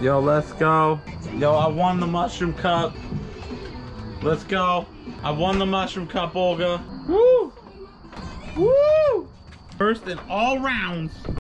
Yo, let's go. Yo, I won the Mushroom Cup. Let's go. I won the Mushroom Cup, Olga. Woo! Woo! First in all rounds.